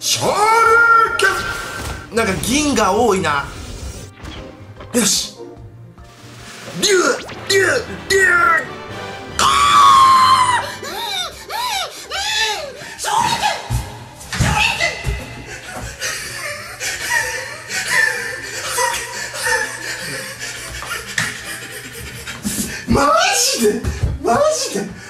昇竜拳。なんか銀が多いな。よし、竜マジで